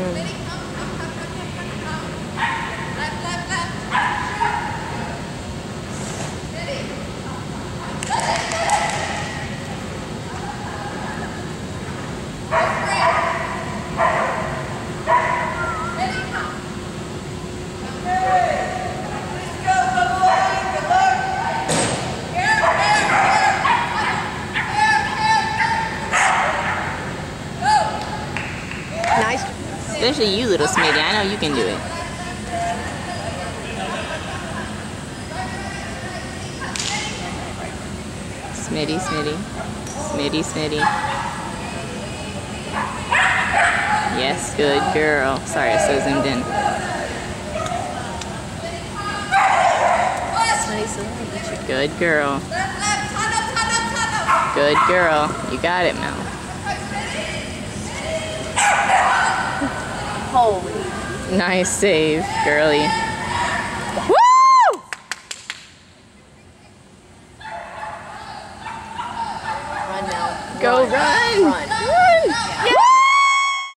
Nice. Especially you, little Smitty. I know you can do it. Smitty, Smitty. Smitty, Smitty. Yes, good girl. Sorry, I so zoomed in. Good girl. Good girl. You got it, Mel. Holy. Nice save, girly. Woo! Run now. Go run! Run.